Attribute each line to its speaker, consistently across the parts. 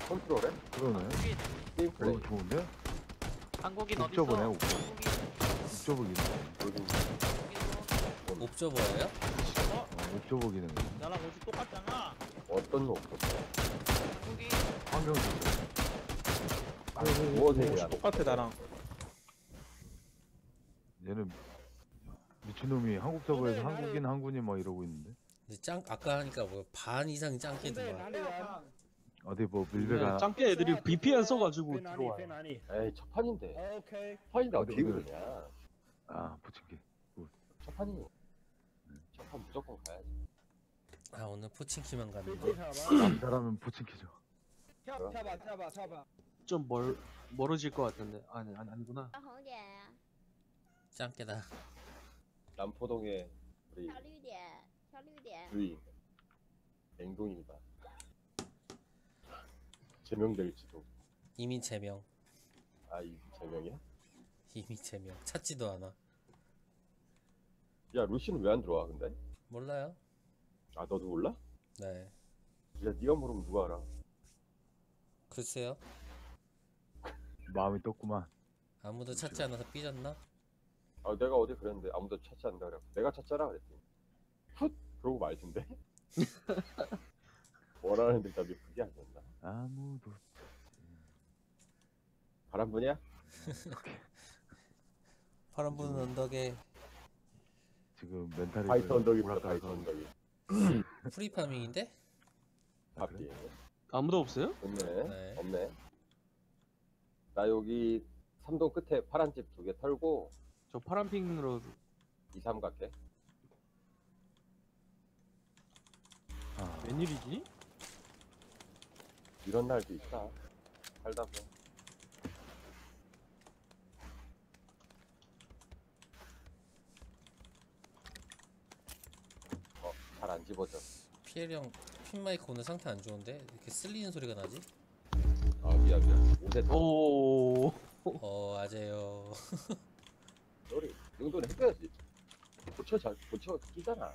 Speaker 1: 컨트롤해?
Speaker 2: 그러네.
Speaker 1: 게임 플레이.
Speaker 2: 좋은데?
Speaker 3: 한국인 어디
Speaker 2: 옵저버네,
Speaker 3: 있어?
Speaker 2: 옵저버.
Speaker 3: 한국인
Speaker 2: 옵저버기네.
Speaker 4: 옵저버예요?
Speaker 2: 옵저버 기능.
Speaker 5: 나랑 옷이 똑같잖아.
Speaker 1: 어떤 옵션?
Speaker 3: 한국인
Speaker 2: 환경 조절.
Speaker 1: 무엇에
Speaker 5: 옷이
Speaker 1: 대한?
Speaker 5: 똑같아 나랑.
Speaker 2: 얘는 미친놈이 한국 서버에서 한국인 한군이 막 이러고 있는데.
Speaker 4: 근데 아까 하니까 뭐 반 이상 짱깨더만.
Speaker 2: 어디 뭐 밀배가
Speaker 5: 짱깨 애들이 VPN 써가지고 들어와.
Speaker 1: 에이 첫 판인데. 판인데 어떻게 그러냐?
Speaker 2: 아 부침개.
Speaker 1: 첫 판이. 첫 판 무조건 가야지.
Speaker 4: 아 오늘 포칭키만 갔는데.
Speaker 2: 남자라면 부침개죠.
Speaker 5: 좀 멀어질 것 같은데. 아니구나.
Speaker 4: 짱깨다.
Speaker 1: 남포동의 우리 주인 냉동입니다. 제명될지도.
Speaker 4: 이미 제명.
Speaker 1: 아, 이 제명이야?
Speaker 4: 이미 제명. 찾지도 않아.
Speaker 1: 야, 루시는 왜 안 들어와 근데?
Speaker 4: 몰라요?
Speaker 1: 아, 너도 몰라?
Speaker 4: 네.
Speaker 1: 야, 네가 모르면 누가 알아?
Speaker 4: 글쎄요.
Speaker 2: 마음이 떴구만.
Speaker 4: 아무도 찾지 않아서 삐졌나?
Speaker 1: 아, 내가 어제 그랬는데 아무도 찾지 않는다 그래. 내가 찾자라 그랬더니 훗! 그러고 말던데? 뭐라는 대답이 그게 아니었나?
Speaker 2: 아무도.
Speaker 1: 바람 부냐?
Speaker 4: 파란 부는 언덕에
Speaker 2: 지금 멘탈이
Speaker 1: 화이트 언덕입니다.
Speaker 2: 오락가서
Speaker 1: 화이트 언덕이.
Speaker 4: 프리파밍인데?
Speaker 1: 바삐.
Speaker 5: 아무도 없어요?
Speaker 1: 없네.
Speaker 4: 네.
Speaker 1: 없네. 나 여기 삼동 끝에 파란 집 2개 털고
Speaker 5: 저 파란핑으로
Speaker 1: 2, 3 갈게.
Speaker 2: 아,
Speaker 5: 웬일이지?
Speaker 1: 이런 날도 있다. 살다 보면. 잘 안 집어져.
Speaker 4: 피엘형 핀마이크 오늘 상태 안 좋은데? 이렇게 쓸리는 소리가 나지?
Speaker 1: 아, 미안. 옷에 더
Speaker 5: 오.
Speaker 4: 아재요.
Speaker 1: 소리. 이 정도는 해줘야지. 고쳐 끼잖아.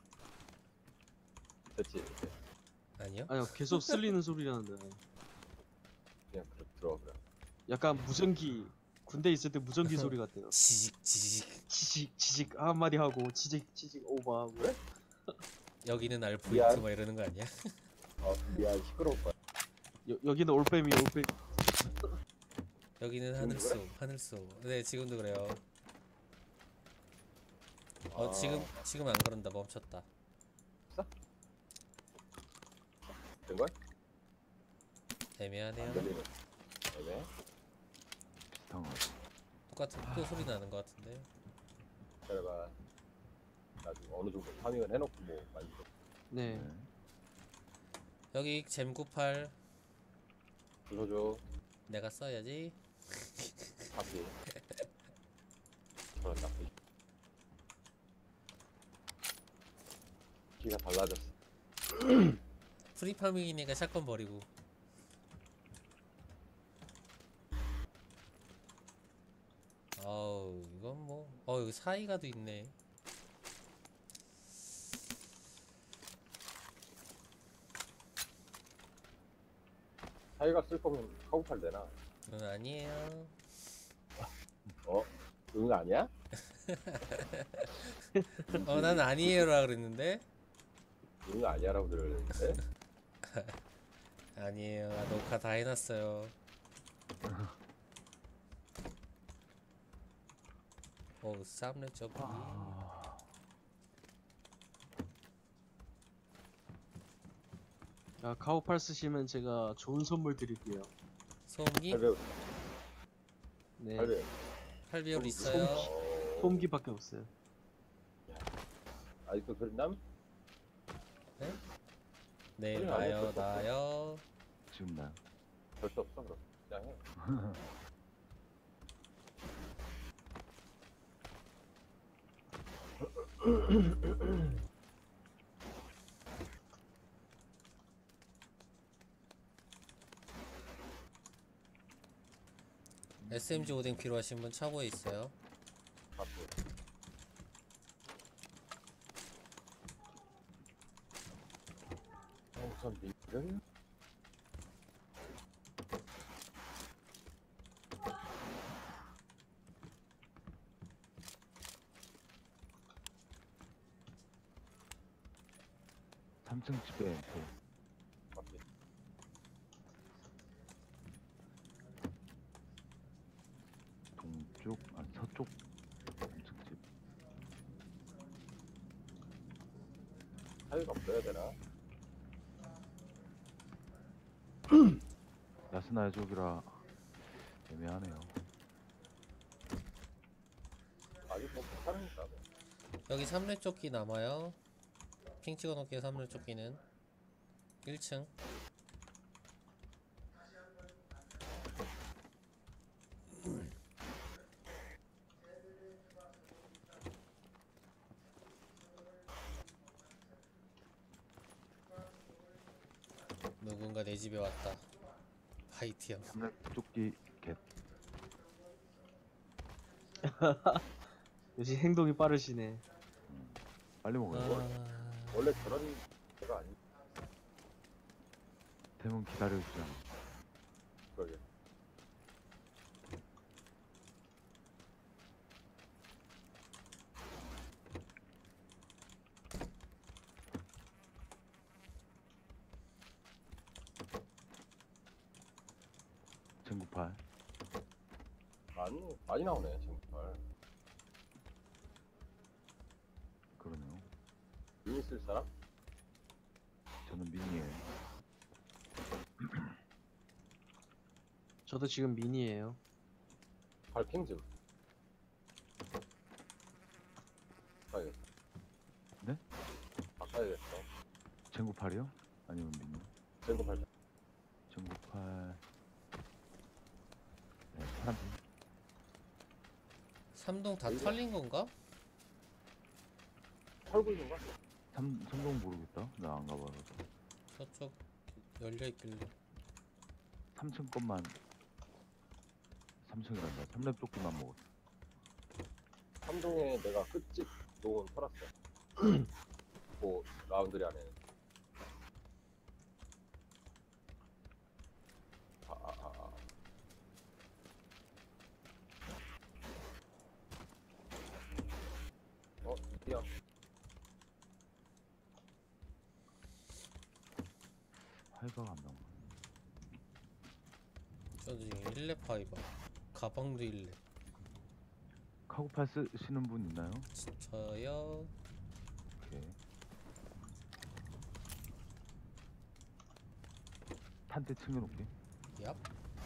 Speaker 1: 됐지?
Speaker 4: 아니요?
Speaker 5: 아니요 계속 쓸리는 소리 나는데.
Speaker 1: 그냥 들어 그래.
Speaker 5: 약간 무전기 군대 있을 때 무전기 소리 같아요.
Speaker 4: 지직 지직.
Speaker 5: 지직 한마디 하고 지직 오바. 왜?
Speaker 4: 여기는 알포인트
Speaker 1: 미안.
Speaker 4: 막 이러는 거 아니야?
Speaker 1: 미안. 시끄러울 거야.
Speaker 5: 여기는 올빼미.
Speaker 4: 여기는 하늘소. 네 지금도 그래요. 지금 안 그런다. 멈췄다.
Speaker 1: 된 거야?
Speaker 4: 애매하네요.
Speaker 1: 안 들리네. 네.
Speaker 2: 비슷한 거 같아.
Speaker 4: 똑같은 또 소리 나는 것 같은데.
Speaker 1: 기다려봐. 나중에 어느 정도 파밍을 해놓고 뭐 만들어.
Speaker 5: 네.
Speaker 2: 네.
Speaker 4: 여기 잼98
Speaker 1: 주소줘.
Speaker 4: 내가 써야지.
Speaker 1: 카피. 저런 나쁘지. 키가 달라졌어.
Speaker 4: 프리파밍이니까 샷건 버리고. 아우 이건 뭐 여기 사이가도 있네.
Speaker 1: 사이가 쓸 거면 카우팔 되나?
Speaker 4: 아니에요.
Speaker 1: 응 아니야?
Speaker 4: 난 아니에요라 그랬는데.
Speaker 1: 응 아니야라고 들었는데.
Speaker 4: 아니에요. 나 녹화 다 해놨어요. 쌈내 저기.
Speaker 5: 야 카우팔 쓰시면 제가 좋은 선물 드릴게요.
Speaker 4: 소음기?
Speaker 1: 800.
Speaker 5: 네.
Speaker 1: 800.
Speaker 4: 8배율 있어요.
Speaker 5: 소음기밖에 없어요.
Speaker 1: 아직도 그랬남?
Speaker 4: 네
Speaker 1: 소리 안
Speaker 4: 나요
Speaker 1: 했어.
Speaker 4: 나요.
Speaker 2: 지금 나.
Speaker 1: 별 수 없어 그럼. 그냥 해.
Speaker 4: SMG 오뎅 필요하신 분 차고에 있어요.
Speaker 1: 바쁘. 우선 민들.
Speaker 2: 3층 집에 엠포.
Speaker 1: 맞지?
Speaker 2: 동쪽, 아 서쪽 3층 집.
Speaker 1: 사이가 없어야 되나?
Speaker 2: 야스나의 쪽이라 애매하네요.
Speaker 1: 아직 뭐 괜찮으니까. 뭐.
Speaker 4: 여기 3렙 조끼 남아요. 핑 찍어 놓을게요. 3렙 조끼는 1층. 누군가 내 집에 왔다. 하이티엄.
Speaker 2: 3렙 조끼 겟.
Speaker 5: 역시 행동이 빠르시네.
Speaker 2: 빨리 먹어요.
Speaker 4: 아...
Speaker 1: 원래 그런 데가 아니.
Speaker 2: 템은 기다려주지 않아.
Speaker 1: 그러게.
Speaker 2: 쟁구팔.
Speaker 1: 많이 나오네 지금 정말.
Speaker 2: 그러네요.
Speaker 1: 미니 쓸 사람?
Speaker 2: 저는 미니에요.
Speaker 5: 저도 지금 미니예요.
Speaker 1: 발핑 좀. 바꿔야겠다.
Speaker 2: 네?
Speaker 1: 바꿔야겠어.
Speaker 2: 쟁구팔이요? 아니면 미니?
Speaker 1: 젠거 발자.
Speaker 2: 쟁구팔. 네, 파란색.
Speaker 4: 3동 다 털린 건가?
Speaker 1: 털고 있는 거야?
Speaker 2: 삼동 모르겠다. 나 안 가봐서.
Speaker 4: 저쪽 열려 있길래.
Speaker 2: 3층 것만 3층이란다. 3렙 조끼만 먹었어.
Speaker 1: 삼동에 내가 끝집 농은 털었어. 뭐 라운드리 안에. 아. 이야.
Speaker 2: 하이바가 안 나와.
Speaker 4: 저도 지금 1렙 파이버. 가방도 1렙.
Speaker 2: 카고팔 쓰시는 분 있나요?
Speaker 4: 저요.
Speaker 2: 오케이. 탄대 챙겨놓게.
Speaker 4: 얍.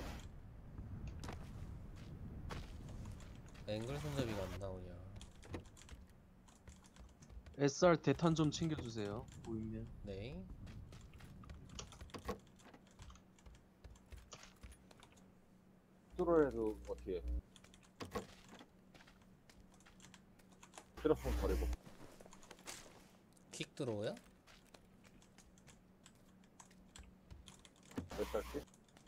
Speaker 4: 앵글 손잡이가 안 나오냐.
Speaker 5: SR 대탄 좀 챙겨주세요. 보이면.
Speaker 4: 네.
Speaker 1: 스트롤에도 어떻게 트러폰 버리고
Speaker 4: 킥 들어오야?
Speaker 1: 몇 살씩?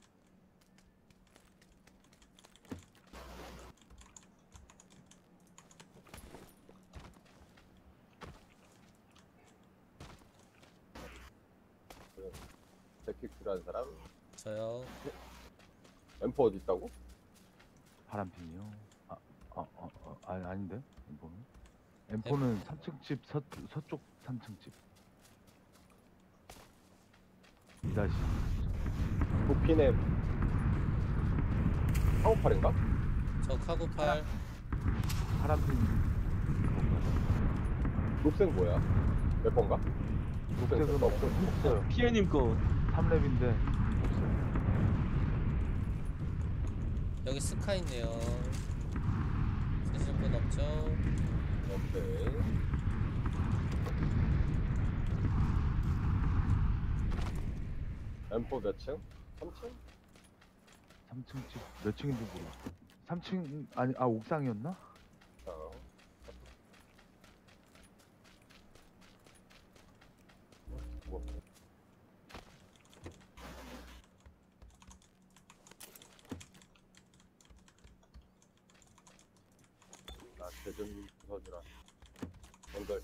Speaker 1: 데킥 필요한 사람?
Speaker 4: 저요.
Speaker 1: 엠포 어디 있다고?
Speaker 2: 파란핀이요. 아닌데. 엠포는 3층 집 서쪽 3층 집. 2다시.
Speaker 1: 도피네 카우팔인가?
Speaker 4: 저 카고팔.
Speaker 2: 파란핀.
Speaker 1: 녹색 뭐야? 몇 번가?
Speaker 2: 녹색은 없어요.
Speaker 5: 피에님 거
Speaker 2: 3렙인데 없어요.
Speaker 4: 여기 스카 있네요. 쓰실 분 없죠?
Speaker 1: 오케이. 엠포 몇 층? 3층?
Speaker 2: 3층 집 몇 층인지 모르겠어. 3층 아니 옥상이었나?
Speaker 1: 자, 뭐. 나 대좀 부서주라. 연결.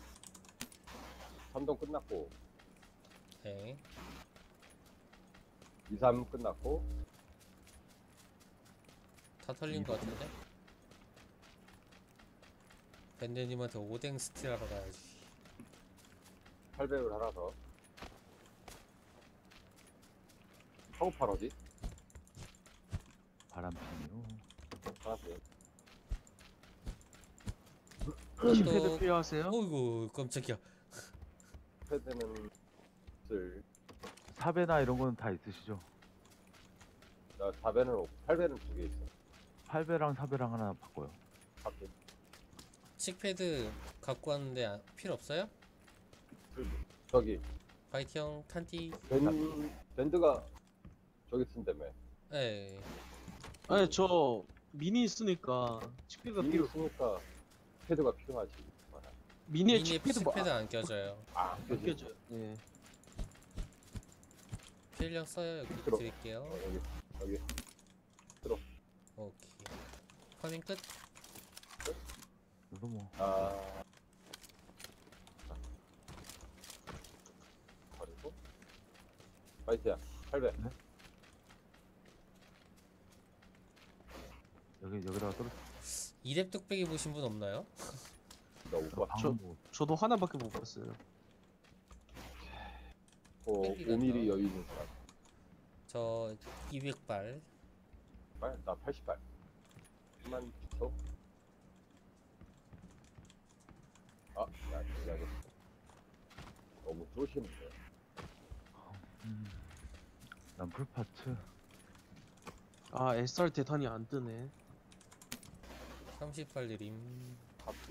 Speaker 1: 삼동 끝났고
Speaker 4: 네.
Speaker 1: 2, 3 끝났고
Speaker 4: 다 털린 것 같은데? 밴드님한테 오뎅 스틸하러 가야지.
Speaker 1: 800을 하나 더. 카고팔 어디?
Speaker 2: 바람핀이요.
Speaker 1: 하나씩.
Speaker 5: 패드 필요하세요?
Speaker 4: 어이구 깜짝이야.
Speaker 1: 패드는 쓸.
Speaker 2: 사배나 이런 거는 다 있으시죠?
Speaker 1: 나 4배는 없고 8배는 2개 있어.
Speaker 2: 8배랑 4배랑 하나 바꿔요.
Speaker 1: 밖에.
Speaker 4: 칙패드 갖고 왔는데 필요 없어요?
Speaker 1: 저기
Speaker 4: 바이트 형 탄티.
Speaker 1: 밴드가 저기 쓴다며.
Speaker 4: 예.
Speaker 5: 아니 저 미니 있으니까 칙패드가
Speaker 1: 이게
Speaker 5: 필요.
Speaker 1: 있으니까 패드가 필요하지.
Speaker 5: 미니에
Speaker 4: 미니에
Speaker 5: 칙패드 뭐
Speaker 4: 칙패드 안 껴져요.
Speaker 1: 아,
Speaker 5: 안 껴져요. 예.
Speaker 4: 필력 써요. 여기
Speaker 1: 들어.
Speaker 4: 드릴게요.
Speaker 1: 여기
Speaker 4: 오케이. 파밍 끝.
Speaker 2: 그래서 뭐
Speaker 1: 아. 버리고. 화이트야. 800.
Speaker 2: 여기다가 떨어.
Speaker 4: 이랩 뚝배기 보신 분 없나요?
Speaker 1: 나못 봤어.
Speaker 2: 방금 뭐
Speaker 5: 저도 하나밖에 못 봤어요.
Speaker 1: 5mm 여유 있는 사람.
Speaker 4: 저 200발.
Speaker 1: 나 80발. 10만 초. 아, 야, 알겠어. 너무 쪼시는데.
Speaker 2: 난 풀파츠.
Speaker 5: 아 SR 대탄이 안 뜨네.
Speaker 4: 30발 드림.
Speaker 1: 합치.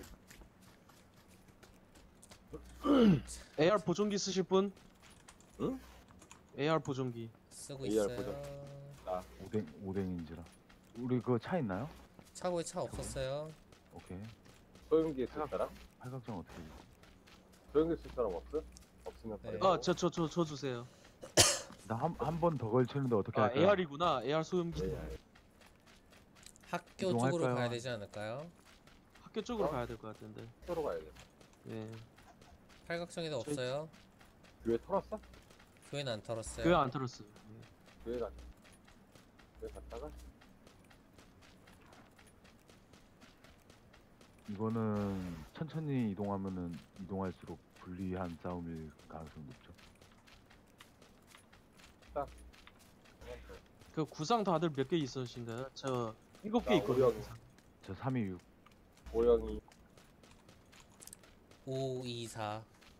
Speaker 5: AR 보정기 쓰실 분?
Speaker 1: 응?
Speaker 5: AR 보정기.
Speaker 4: 쓰고
Speaker 1: AR
Speaker 4: 있어요.
Speaker 1: 나
Speaker 2: 오뎅인지라. 우리 그거 차 있나요?
Speaker 4: 차고에 차 없었어요.
Speaker 2: 오케이.
Speaker 1: 소형기 쓸 사람?
Speaker 2: 팔각정 어떻게? 해요?
Speaker 1: 소형기 쓸 사람 없어? 없으면
Speaker 4: 네.
Speaker 1: 버리고.
Speaker 5: 아 저 주세요.
Speaker 2: 나 한 번 더 걸치는데 어떻게
Speaker 5: 아
Speaker 2: 할까요?
Speaker 5: AR이구나. AR 소음기.
Speaker 1: 예,
Speaker 4: 학교
Speaker 2: 이동할까요?
Speaker 4: 쪽으로 가야 되지 않을까요?
Speaker 5: 학교 쪽으로
Speaker 1: 어?
Speaker 5: 가야 될 것 같은데.
Speaker 1: 서로 가야 돼.
Speaker 5: 예.
Speaker 4: 팔각정에도
Speaker 5: 저희-
Speaker 4: 없어요.
Speaker 1: 교회 털었어?
Speaker 4: 교회는 안 털었어요.
Speaker 5: 그거 안 털었어요. 예.
Speaker 1: 교회 갔다가
Speaker 2: 이거는 천천히 이동하면은 이동할수록 불리한 싸움일 가능성이 높죠.
Speaker 5: 그 구상 다들 몇 개 있으신가요? 저 7개
Speaker 1: 나
Speaker 5: 있거든요.
Speaker 1: 오영.
Speaker 5: 구상.
Speaker 2: 저 326.
Speaker 1: 오영이
Speaker 4: 524.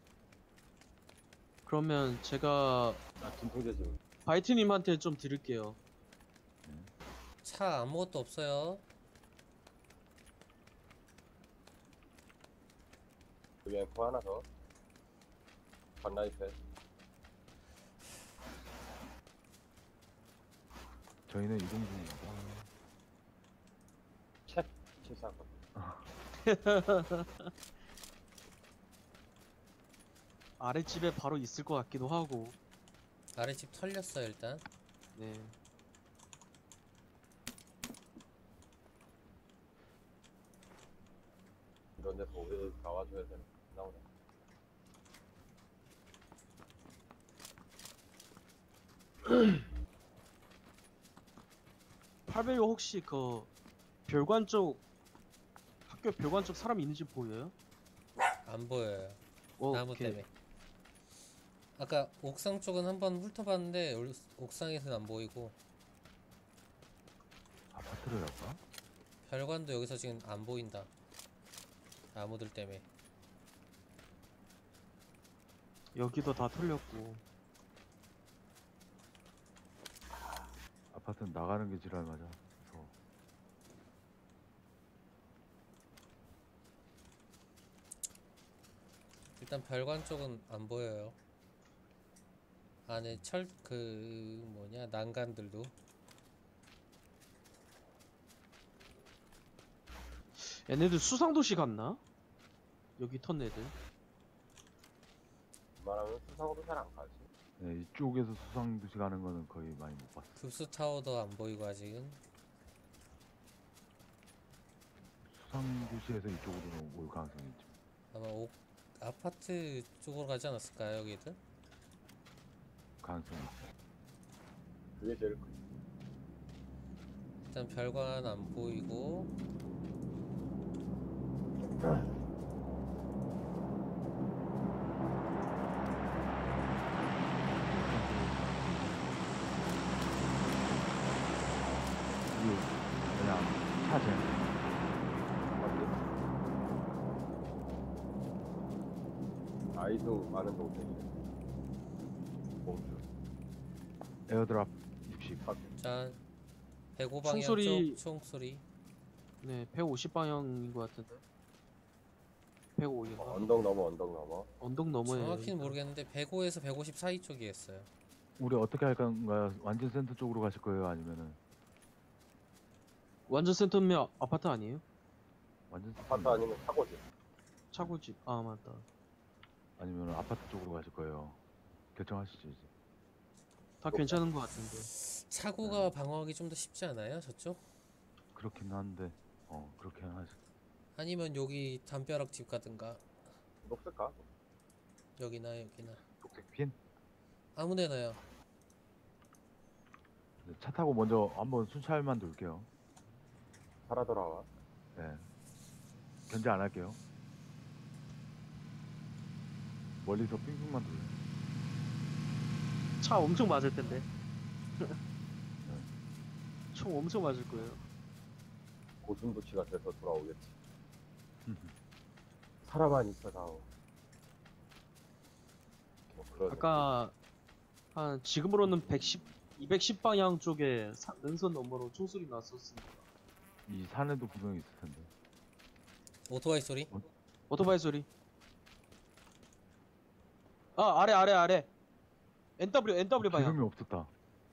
Speaker 5: 그러면 제가
Speaker 1: 나 진통제 지금
Speaker 5: 바이트님한테 좀 드릴게요.
Speaker 4: 차 아무것도 없어요.
Speaker 1: 여기 앰프 하나 더. 반라이팬.
Speaker 2: 저희는 이동 중입니다.
Speaker 1: 책 칠사건.
Speaker 5: 아랫집에 바로 있을 것 같기도 하고.
Speaker 4: 아래집 털렸어요 일단.
Speaker 5: 네.
Speaker 1: 이런 데서 왜 나와줘야 되나? 나오네.
Speaker 5: 팔배우 혹시 그 별관 쪽 학교 별관 쪽 사람 있는지 보여요?
Speaker 4: 안 보여요.
Speaker 5: 오,
Speaker 4: 나무
Speaker 5: 오케이.
Speaker 4: 때문에. 아까 옥상 쪽은 한번 훑어봤는데 옥상에서는 안 보이고
Speaker 2: 아파트를 갈까?
Speaker 4: 별관도 여기서 지금 안 보인다. 나무들 때문에.
Speaker 5: 여기도 다 털렸고.
Speaker 2: 아파트는 나가는 게 지랄 맞아. 무서워.
Speaker 4: 일단 별관 쪽은 안 보여요. 안에 난간들도.
Speaker 5: 얘네들 수상도시 갔나? 여기 턴 애들.
Speaker 1: 말하면 수상으로 잘 안 가지.
Speaker 2: 네, 이쪽에서 수상도시 가는 거는 거의 많이 못 봤어.
Speaker 4: 급수 타워도 안 보이고 아직은.
Speaker 2: 수상도시에서 이쪽으로 올 가능성이 있죠.
Speaker 4: 아마 아파트 쪽으로 가지 않았을까요 여기들?
Speaker 2: 가능성이 있죠.
Speaker 1: 그게 제일 크.
Speaker 4: 일단 별관 안 보이고.
Speaker 2: 이게 그냥 차제.
Speaker 1: 아이도 많은 동생이.
Speaker 2: 봉주. 에어드랍 60.
Speaker 4: 자, 105방향
Speaker 5: 총소리.
Speaker 4: 쪽 총소리.
Speaker 5: 네, 150방향인 것 같은데. 105인가?
Speaker 1: 언덕 넘어 언덕 넘어.
Speaker 5: 언덕 너머에.
Speaker 4: 정확히는 모르겠는데 105에서 150 사이 쪽이었어요.
Speaker 2: 우리 어떻게 할 건가요? 완전 센터 쪽으로 가실 거예요? 아니면은
Speaker 5: 완전 센터면 아파트 아니에요?
Speaker 2: 완전
Speaker 1: 아파트
Speaker 2: 센터
Speaker 1: 아니면 차고지.
Speaker 5: 차고집. 아 맞다.
Speaker 2: 아니면 아파트 쪽으로 가실 거예요? 결정하시죠 이제.
Speaker 5: 다 괜찮은 것 같은데.
Speaker 4: 차고가 방어하기 좀 더 쉽지 않아요? 저쪽?
Speaker 2: 그렇긴 한데 그렇게 하시.
Speaker 4: 아니면 여기 담벼락 집 가든가
Speaker 1: 녹색가?
Speaker 4: 여기나
Speaker 2: 녹색 핀.
Speaker 4: 아무데나요.
Speaker 2: 차 타고 먼저 한번 순찰만 돌게요.
Speaker 1: 살아 돌아와.
Speaker 2: 네. 견제 안 할게요. 멀리서 삥삥만 돌려.
Speaker 5: 차 엄청 맞을 텐데. 총 엄청 맞을 거예요.
Speaker 1: 고슴도치가 돼서 돌아오겠지. 사람만 있어 다오. 뭐 그런
Speaker 5: 아까 한 지금으로는 210 방향 쪽에 능선 너머로 총소리 났었으니까.
Speaker 2: 이 산에도 분명히 있을 텐데.
Speaker 4: 오토바이 소리?
Speaker 5: 오토바이 소리. 아 아래. NW 방향.
Speaker 2: 기름이 없었다.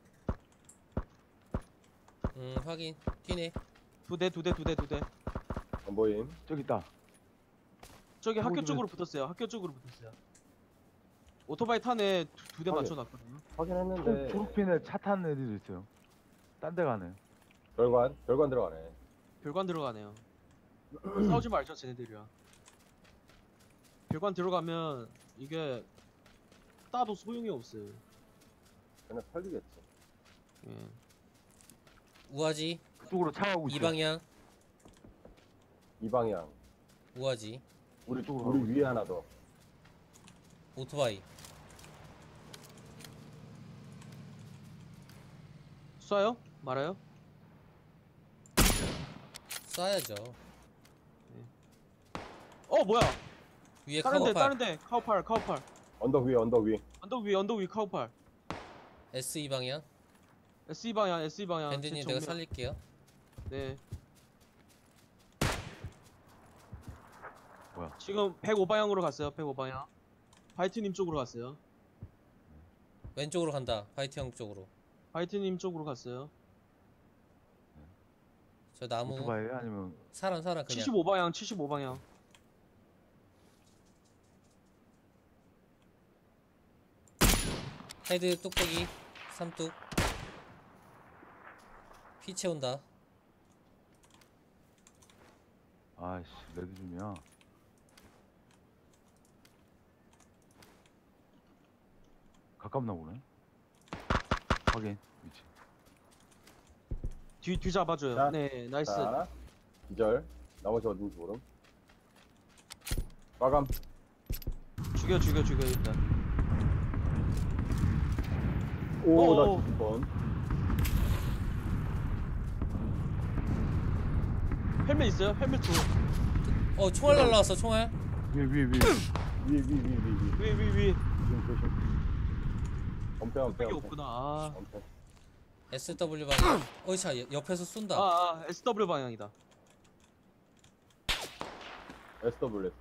Speaker 4: 확인. 뛰네.
Speaker 5: 두 대.
Speaker 1: 안 보임.
Speaker 2: 저기 있다.
Speaker 5: 저기 학교
Speaker 2: 보이면-
Speaker 5: 쪽으로 붙었어요. 오토바이 탄에 두 대
Speaker 1: 확인.
Speaker 5: 맞춰놨거든요.
Speaker 1: 확인했는데
Speaker 2: 초록핀에 차 타는 애들이 있어요. 딴 데 가네.
Speaker 1: 별관 들어가네.
Speaker 5: 별관 들어가네요. 싸우지 말자 쟤네들이랑. 별관 들어가면 이게 따도 소용이 없어요.
Speaker 1: 그냥 살리겠지.
Speaker 5: 예.
Speaker 4: 우아지.
Speaker 2: 그쪽으로 차 가고 있어.
Speaker 4: 이 방향.
Speaker 1: 이 방향.
Speaker 4: 우아지.
Speaker 1: 우리
Speaker 2: 이쪽으로
Speaker 1: 우리
Speaker 2: 가고
Speaker 1: 위에 하나 더.
Speaker 4: 오토바이.
Speaker 5: 쏴요? 말아요?
Speaker 4: 쏴야죠.
Speaker 5: 뭐야?
Speaker 4: 위에
Speaker 5: 다른데
Speaker 4: 카고팔.
Speaker 5: 카우팔.
Speaker 1: 언덕 위.
Speaker 5: 언덕 위 카우팔.
Speaker 4: S2 방향.
Speaker 5: SE 방향.
Speaker 4: 밴드님
Speaker 5: 제
Speaker 4: 내가
Speaker 5: 정면.
Speaker 4: 살릴게요.
Speaker 5: 네.
Speaker 2: 뭐야?
Speaker 5: 지금 105 방향으로 갔어요. 105 방향. 바이트님 쪽으로 갔어요.
Speaker 4: 왼쪽으로 간다. 화이트 형 쪽으로.
Speaker 5: 바이트님 쪽으로 갔어요.
Speaker 4: 저 나무.
Speaker 2: 오토바이 아니면
Speaker 4: 사람 그냥.
Speaker 5: 75 방향.
Speaker 4: 헤드 뚝배기. 삼뚝. 피 채운다.
Speaker 2: 아이씨 레드 줌이야. 가깝나 보네. 확인 위치.
Speaker 5: 뒤 잡아줘요.
Speaker 1: 자,
Speaker 5: 네, 나이스.
Speaker 1: 자, 기절. 나머지 어딘지 모름. 마감.
Speaker 5: 죽여 일단.
Speaker 1: 오, 나
Speaker 5: 오.
Speaker 1: 죽을 뻔.
Speaker 5: 헬멧 있어요? 헬멧 줘.
Speaker 4: 총알 날라왔어. 총알.
Speaker 2: 위에
Speaker 1: 위.
Speaker 5: 위.
Speaker 1: 조심. 엄폐.
Speaker 5: 이게 없구나. 아,
Speaker 1: 엄폐.
Speaker 4: SW 방향. 자 옆에서 쏜다.
Speaker 5: SW 방향이다.
Speaker 1: SW.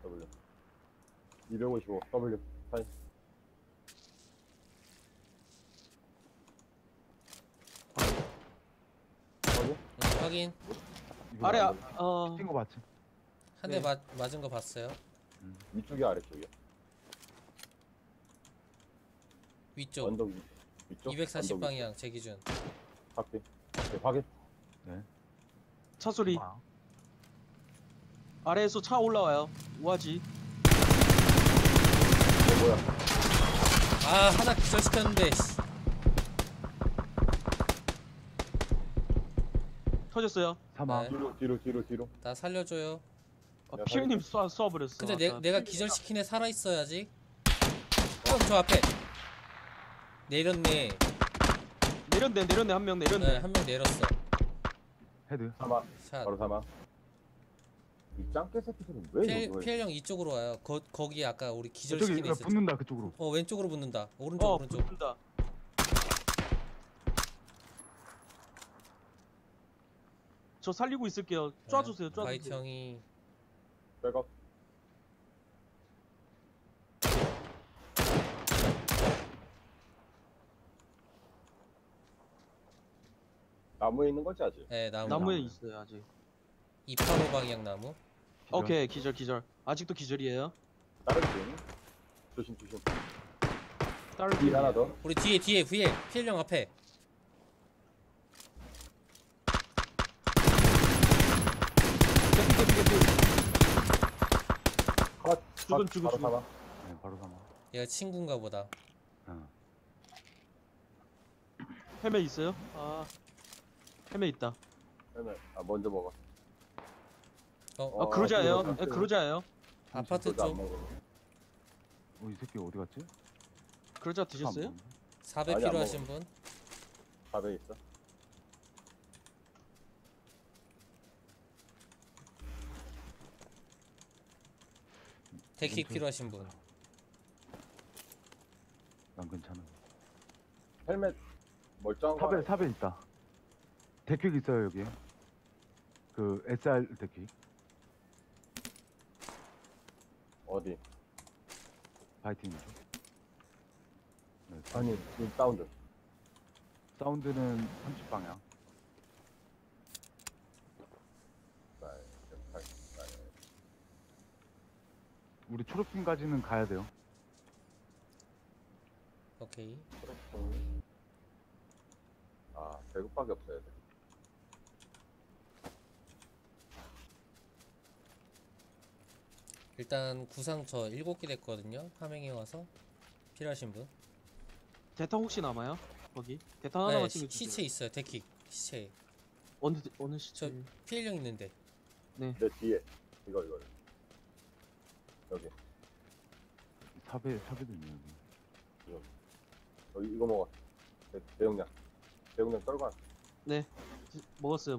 Speaker 1: 255 W. 타이. 확인.
Speaker 4: 확인.
Speaker 2: 이거
Speaker 5: 아래
Speaker 1: 안
Speaker 2: 뛴거 맞지?
Speaker 4: 한 대
Speaker 5: 네.
Speaker 4: 맞은 거 봤어요.
Speaker 1: 위쪽이 아래쪽이야.
Speaker 4: 위쪽.
Speaker 1: 언덕 위쪽.
Speaker 4: 240
Speaker 1: 언덕
Speaker 4: 방향 제 기준.
Speaker 1: 확인. 오케이, 확인.
Speaker 5: 차 소리.
Speaker 2: 아,
Speaker 5: 아래에서 차 올라와요. 우아지.
Speaker 1: 뭐야?
Speaker 4: 하나 기절시켰는데. 씨.
Speaker 5: 터졌어요.
Speaker 2: 사망.
Speaker 4: 네.
Speaker 1: 뒤로.
Speaker 4: 나 살려줘요.
Speaker 1: 야,
Speaker 5: 피형님 쏴버렸어.
Speaker 4: 근데
Speaker 5: 아까.
Speaker 4: 내가 기절시킨 애 살아있어야지. 형 저 앞에 내렸네.
Speaker 5: 내렸네 한 명 내렸네.
Speaker 4: 네, 한 명 내렸어.
Speaker 2: 헤드.
Speaker 1: 사망.
Speaker 4: 샷.
Speaker 1: 바로 사망. 이 짱깨 새끼들은 왜 이거?
Speaker 4: 피엘 형 이쪽으로 와요. 거기 아까 우리
Speaker 2: 저기
Speaker 4: 기절시킨 애 있었지.
Speaker 2: 붙는다 그쪽으로.
Speaker 4: 왼쪽으로 붙는다. 오른쪽.
Speaker 5: 붙는다. 저 살리고 있을게요. 쏴주세요.
Speaker 4: 화이트
Speaker 5: 쏴주세요.
Speaker 4: 형이
Speaker 1: 백업. 나무에 있는 거지 아직?
Speaker 4: 네,
Speaker 5: 나무에 있어요 아직.
Speaker 4: 285 방향 나무.
Speaker 2: 기절.
Speaker 5: 오케이 기절. 아직도 기절이에요.
Speaker 1: 다른 팀. 조심.
Speaker 5: 다른
Speaker 1: 뒤 하나 더.
Speaker 4: 우리 뒤에 피엘 형 앞에.
Speaker 1: 컷.
Speaker 5: 죽은.
Speaker 1: 바로 사망.
Speaker 2: 네, 바로 사망.
Speaker 4: 얘가 친구인가 보다.
Speaker 2: 어.
Speaker 5: 헬멧 있어요? 아 헬멧 있다.
Speaker 1: 그러면 먼저 먹어.
Speaker 4: 어,
Speaker 5: 아 그로자예요.
Speaker 1: 그거
Speaker 5: 네, 그로자예요.
Speaker 4: 아파트
Speaker 1: 저도 안
Speaker 4: 쪽
Speaker 1: 먹어.
Speaker 2: 이 새끼 어디 갔지?
Speaker 5: 그로자 드셨어요?
Speaker 4: 400
Speaker 1: 아니, 안
Speaker 4: 필요하신 분?
Speaker 1: 4배 있어.
Speaker 4: 데킥
Speaker 2: 근처에
Speaker 4: 필요하신 분?
Speaker 2: 난 괜찮아.
Speaker 1: 헬멧 멀쩡한 거.
Speaker 2: 탑에 있다. 데킥 있어요 여기. 그 SR 데킥.
Speaker 1: 어디?
Speaker 2: 파이팅 쪽. 네,
Speaker 1: 아니 지금 사운드.
Speaker 2: 사운드는 30방향. 우리 초록핀까지는 가야 돼요.
Speaker 4: 오케이.
Speaker 1: 아 배급밖에 없어야 돼.
Speaker 4: 일단 구상 저 7개 됐거든요. 하명이 와서 필요하신 분?
Speaker 5: 대탄 혹시 남아요? 거기? 대탄 하나만
Speaker 4: 네,
Speaker 5: 챙겨주세요.
Speaker 4: 시체 있어요. 데킥 시체.
Speaker 5: 어느 시체?
Speaker 4: 저 피엘 형 있는데.
Speaker 1: 내 뒤에 이거 여기
Speaker 2: 탑에도 있네 여기.
Speaker 1: 이거 먹어. 대용량 떨고 왔어.
Speaker 5: 네 먹었어요.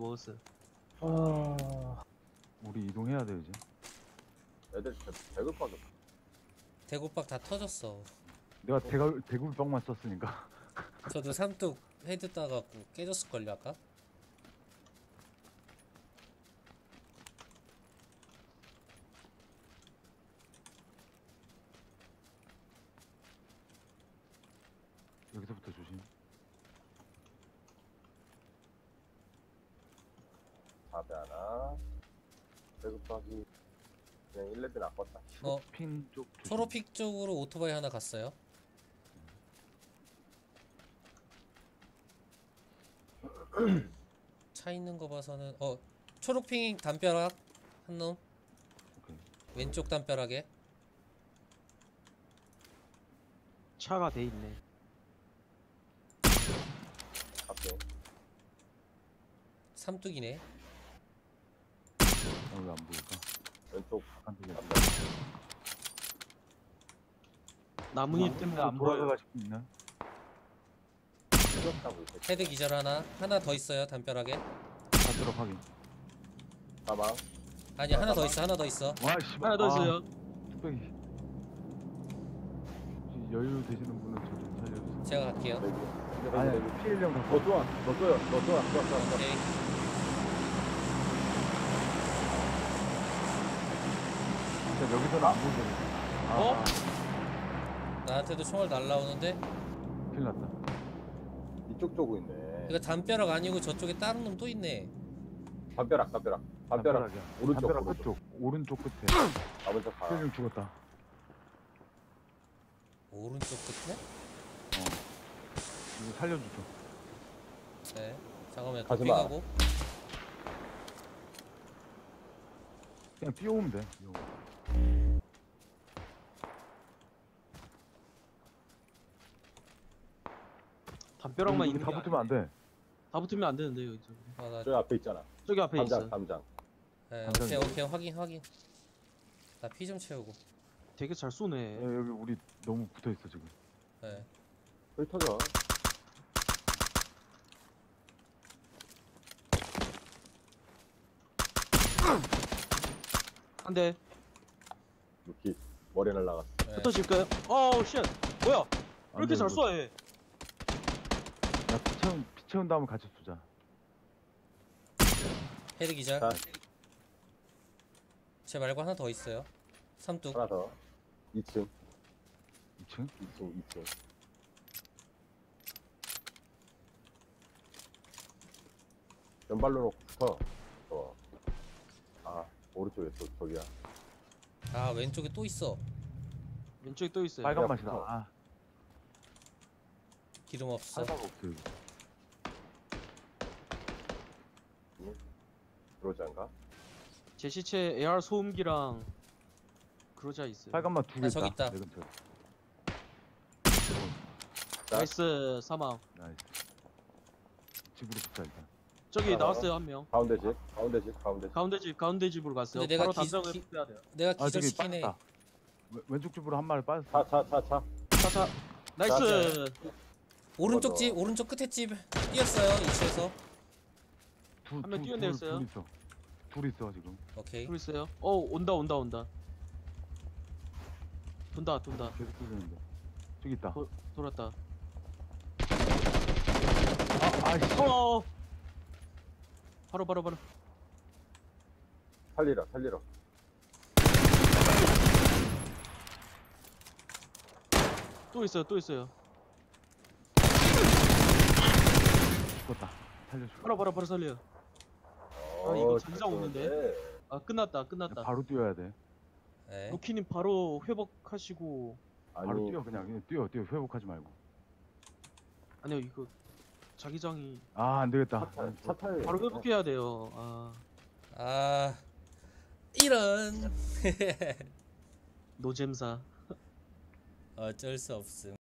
Speaker 2: 우리 이동해야 돼 이제.
Speaker 1: 애들 배급밖에 없어.
Speaker 4: 대구박 다 터졌어.
Speaker 2: 내가 대굴빵만 썼으니까.
Speaker 4: 저도 삼뚝 헤드 따갖고 깨졌을걸요 아까?
Speaker 2: 여기서부터 조심.
Speaker 1: 4배 하나. 배급박이 그냥 1레벨 아꼈다.
Speaker 2: 핀 쪽 조심.
Speaker 4: 초록픽 쪽으로 오토바이 하나 갔어요. 차 있는 거 봐서는 초록핑 담벼락 한 놈.
Speaker 2: 오케이.
Speaker 4: 왼쪽 담벼락에.
Speaker 5: 차가 돼 있네.
Speaker 1: 앞에
Speaker 4: 삼뚝이네.
Speaker 2: 왜안 보일까?
Speaker 1: 왼쪽
Speaker 2: 바깥쪽에.
Speaker 5: 나뭇잎 때문에
Speaker 2: 안
Speaker 5: 보여요.
Speaker 2: 보여가 싶나
Speaker 1: 틀렸다고 이제.
Speaker 4: 헤드 기절 하나 더 있어요 담벼락에.
Speaker 2: 담벼락 확인.
Speaker 1: 사망.
Speaker 4: 아니 하나 더 있어.
Speaker 2: 와 씨발.
Speaker 5: 하나 더 있어요.
Speaker 2: 뚝배기. 혹시 여유 되시는 분은 저 좀 살려주세요.
Speaker 4: 제가 갈게요.
Speaker 2: 아니 피해령 갖고.
Speaker 1: 너 좋아. 좋아.
Speaker 4: 오케이.
Speaker 2: 진짜 여기서는 안 보이네.
Speaker 5: 어?
Speaker 4: 나한테도 총알 날라오는데
Speaker 2: 큰일 났다.
Speaker 1: 이쪽 쪽고 있네.
Speaker 4: 이거 담벼락 아니고 저쪽에 다른 놈 또 있네.
Speaker 1: 담벼락.
Speaker 2: 담벼락이야.
Speaker 1: 오른쪽,
Speaker 2: 담벼락
Speaker 1: 오른쪽.
Speaker 2: 끝쪽. 오른쪽 끝에.
Speaker 1: 나 먼저 가.
Speaker 2: 피해령 죽었다.
Speaker 4: 오른쪽 끝에?
Speaker 2: 이거 살려주죠.
Speaker 4: 네. 잠깐만
Speaker 1: 가지
Speaker 4: 도핑
Speaker 1: 마.
Speaker 4: 하고.
Speaker 2: 그냥 뛰어오면 돼.
Speaker 5: 담벼락만
Speaker 2: 여기
Speaker 5: 있는
Speaker 2: 다
Speaker 5: 게
Speaker 2: 붙으면 안 돼.
Speaker 5: 다 붙으면 안 되는데 여기.
Speaker 4: 나
Speaker 1: 저 앞에 있잖아.
Speaker 5: 저기 앞에
Speaker 1: 담장,
Speaker 5: 있어.
Speaker 1: 담장.
Speaker 4: 네,
Speaker 2: 감정이
Speaker 4: 오케이 확인. 나 피 좀 채우고.
Speaker 5: 되게 잘 쏘네.
Speaker 2: 여기 우리 너무 붙어있어 지금.
Speaker 4: 네.
Speaker 1: 여기 터져.
Speaker 5: 한 대.
Speaker 1: 루키 머리 날라갔어.
Speaker 4: 네.
Speaker 5: 붙어질까요? 어우 쉣. 뭐야? 왜
Speaker 2: 안
Speaker 5: 이렇게
Speaker 2: 돼,
Speaker 5: 잘
Speaker 2: 이거.
Speaker 5: 쏴 얘?
Speaker 2: 야, 피 채운 다음에 같이 쏘자.
Speaker 4: 헤드 기절.
Speaker 1: 자,
Speaker 4: 제 말고 하나 더 있어요. 삼뚝.
Speaker 1: 하나 더. 2층,
Speaker 2: 2층?
Speaker 1: 2층. 연발로 놓고 붙어. 아, 오른쪽에 또 저기야.
Speaker 4: 아 왼쪽에 또 있어.
Speaker 5: 왼쪽에 또 있어요.
Speaker 2: 빨간
Speaker 1: 야,
Speaker 2: 맛이다.
Speaker 1: 붙어.
Speaker 2: 아,
Speaker 4: 기름 없어.
Speaker 2: 빨간 없어 이거.
Speaker 1: 그러지 않가?
Speaker 5: 제 시체 AR 소음기랑 그러자 있어요.
Speaker 2: 빨간 맛 2개
Speaker 4: 아, 저기 있다.
Speaker 2: 내 근처에.
Speaker 5: 나이스 사망.
Speaker 2: 나이스. 집으로 붙자 일단.
Speaker 5: 저기
Speaker 1: 아,
Speaker 5: 나왔어요 한 명.
Speaker 1: 가운데 집.
Speaker 5: 가운데 집으로 갔어요.
Speaker 4: 근데 내가
Speaker 5: 바로
Speaker 4: 기-
Speaker 5: 담장을
Speaker 4: 기-
Speaker 5: 빼야 돼요.
Speaker 4: 내가
Speaker 2: 아 저기
Speaker 4: 기절시키네.
Speaker 2: 빠졌다. 왼쪽 집으로 한 마리 빠졌어.
Speaker 1: 차.
Speaker 5: 자자. 나이스.
Speaker 4: 오른쪽
Speaker 1: 맞아.
Speaker 4: 집 오른쪽 끝에 집 뛰었어요 2층에서.
Speaker 2: 둘,
Speaker 5: 한명
Speaker 2: 둘,
Speaker 5: 뛰어내렸어요.
Speaker 2: 둘 있어. 둘 있어 지금.
Speaker 4: 오케이.
Speaker 5: 둘 있어요. 온다. 돈다.
Speaker 2: 계속 뛰는데. 저기 있다.
Speaker 5: 돌았다.
Speaker 2: 아이씨.
Speaker 5: 어. 바로.
Speaker 1: 살리러.
Speaker 5: 또 있어요.
Speaker 2: 죽었다. 살려줘.
Speaker 5: 바로 살려요. 이거 전장 없는데? 아 끝났다.
Speaker 2: 바로 뛰어야 돼.
Speaker 4: 네.
Speaker 5: 로키님 바로 회복하시고.
Speaker 2: 바로
Speaker 1: 아니,
Speaker 2: 뛰어 그냥 뛰어 회복하지 말고.
Speaker 5: 아니요 이거 자기장이
Speaker 2: 아 안 되겠다.
Speaker 1: 차 타요.
Speaker 5: 바로 회복해야 돼요.
Speaker 4: 아 이런.
Speaker 5: 노잼사.
Speaker 4: 어쩔 수 없음.